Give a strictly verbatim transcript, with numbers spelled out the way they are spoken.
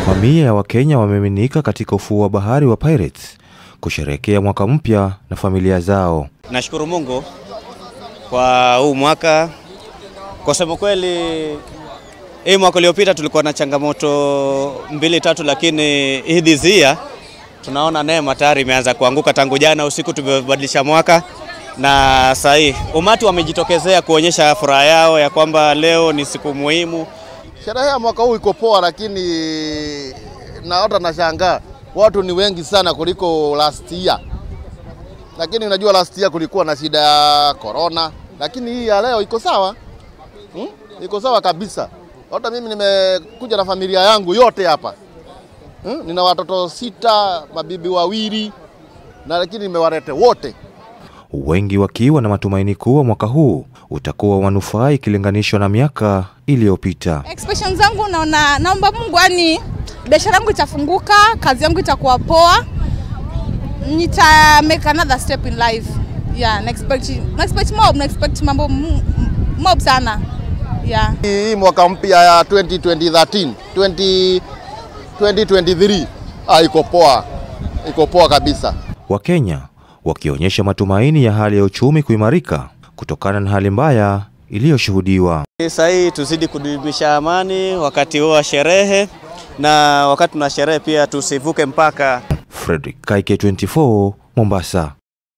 Mamia ya Wakenya wameminika katika ufuo wa bahari wa Pirates kusherehekea mwaka mpya na familia zao. Nashukuru Mungu kwa huu mwaka. Kwa sababu kweli hii mwaka uliopita tulikuwa na changamoto mbili tatu, lakini hii dhizia tunaona neema tayari imeanza kuanguka. Tangu jana usiku tumebadilisha mwaka na sasa hii umati wamejitokezea kuonyesha furaha yao ya kwamba leo ni siku muhimu. Sherehe ya mwaka huu iko poa, lakini na hata nashangaa watu ni wengi sana kuliko last year. Lakini unajua last year kulikuwa na shida ya korona, lakini hii ya leo iko sawa. Hmm? Iko sawa kabisa. Hata mimi nimekuja na familia yangu yote hapa. Hmm? Nina watoto sita, mabibi wawili, na lakini nimewaleta wote. Wengi wakiwa na matumaini kuwa mwaka huu utakuwa manufaa ikilinganishwa na miaka iliyopita. Expectations zangu naona naomba Mungu ani biashara yangu itafunguka, kazi yangu itakuwa poa. Nita make another step in life. Yeah, na expect na expect mob, na expect mambo mob sana. Yeah. Hii mwaka mpya ya twenty thirteen, twenty twenty-three ah, iko poa. Iko poa kabisa. Wakenya wakionyesha matumaini ya hali ya uchumi kuimarika kutokana na hali mbaya iliyoshuhudiwa. Sasa hii tuzidi kudumisha amani wakati wa sherehe, na wakati tuna sherehe pia tusivuke mpaka. Frederick, K twenty-four, Mombasa.